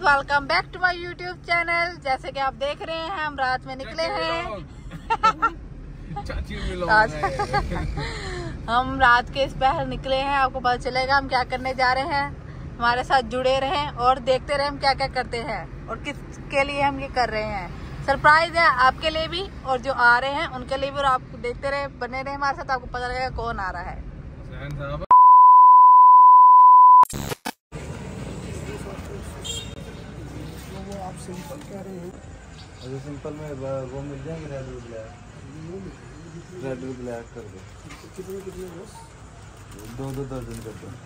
Welcome back to my YouTube channel. जैसे कि आप देख रहे हैं हम रात में निकले हैं। हम रात के इस पहर निकले हैं। आपको पता चलेगा हम क्या करने जा रहे हैं। हमारे साथ जुड़े रहें और देखते रहें हम क्या क्या करते हैं और किसके लिए हम ये कर रहे हैं। सरप्राइज है आपके लिए भी और जो आ रहे हैं उनके लिए भी। और आप देखते रहे, बने रहे हमारे साथ, आपको पता लगेगा कौन आ रहा है। आप सिंपल कह रहे हैं? अगर सिंपल में वो मिल जाएंगे रेड और ब्लैक कर दो। कितने बस? दो दर्जन कर दो।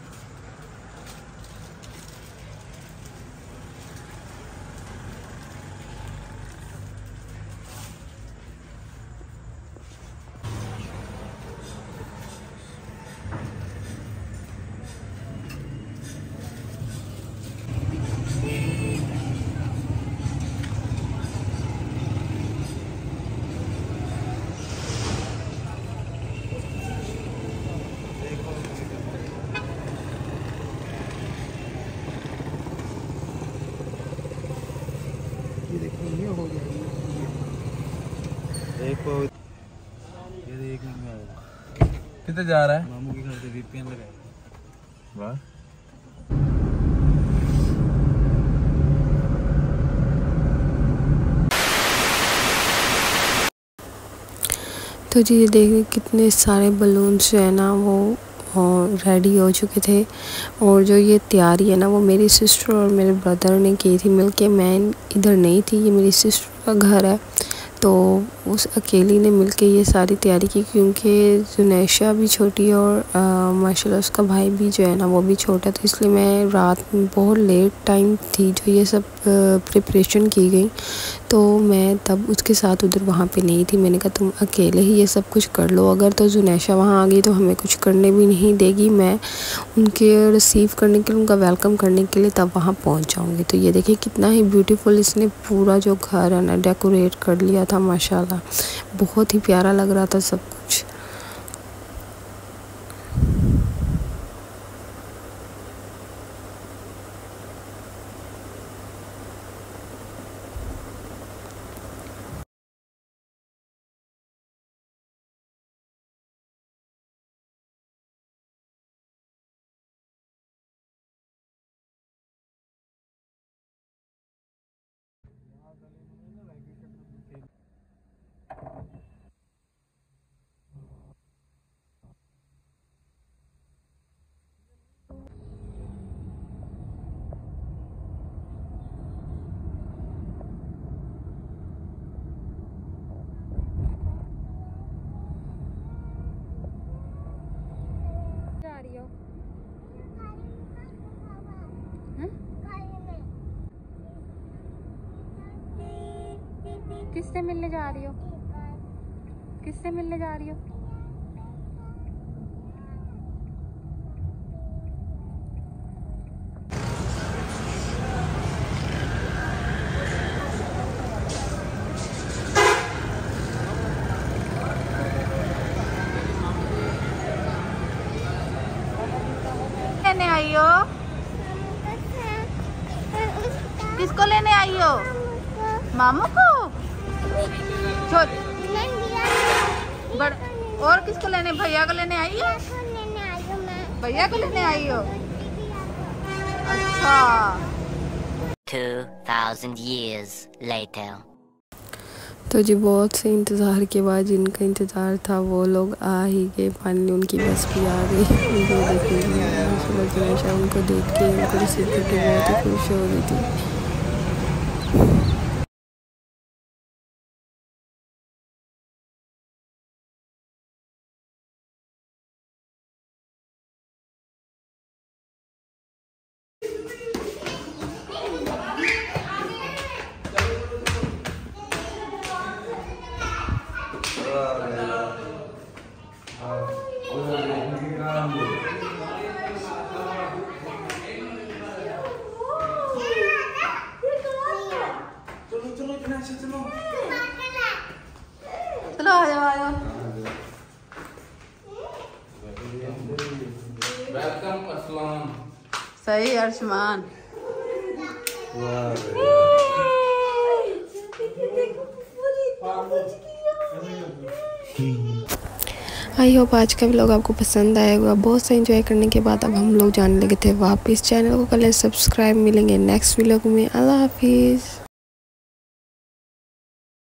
ये देखो ये हो गया। एक को ये एक में आएगा। कितने जा रहा है? मामू के घर से VPN लगाएगा। वाह। तो जी देखिए कितने सारे बलून्स जो है ना वो रेडी हो चुके थे। और जो ये तैयारी है ना वो मेरी सिस्टर और मेरे ब्रदर ने की थी मिलके। मैं इधर नहीं थी, ये मेरी सिस्टर का घर है, तो उस अकेली ने मिलके ये सारी तैयारी की। क्योंकि जुनैशा भी छोटी है और माशाल्लाह उसका भाई भी जो है ना वो भी छोटा, तो इसलिए मैं रात में बहुत लेट टाइम थी जो ये सब प्रिपरेशन की गई, तो मैं तब उसके साथ उधर वहाँ पे नहीं थी। मैंने कहा तुम अकेले ही ये सब कुछ कर लो, अगर तो जुनैशा वहाँ आ गई तो हमें कुछ करने भी नहीं देगी। मैं उनके रिसीव करने के लिए, उनका वेलकम करने के लिए तब वहाँ पहुँच जाऊँगी। तो ये देखिए कितना ही ब्यूटीफुल इसने पूरा जो घर है ना डेकोरेट कर लिया था। माशाल्लाह बहुत ही प्यारा लग रहा था सब कुछ। किससे मिलने जा रही हो? किससे मिलने जा रही हो? लेने आई हो? किसको लेने आई हो? मामू को? और किसको लेने? भैया को लेने आई हो? भैया को लेने आई हो? अच्छा। 2000 years later. तो जी बहुत से इंतज़ार के बाद जिनका इंतज़ार था वो लोग आ ही गए। फाइनली उनकी बस भी आ गई। जुनैशा उनको देख के, उनको रिसीव करके बहुत ही खुश हो रही थी। चलो आ जाओ। वेलकम अस्सलाम। सही अर्शमान। आई होप आज का व्लॉग आपको पसंद आएगा। बहुत से एंजॉय करने के बाद अब हम लोग जाने लगे थे वापस। चैनल को कर लें सब्सक्राइब। मिलेंगे नेक्स्ट व्लॉग में। अल्लाह हाफिज़।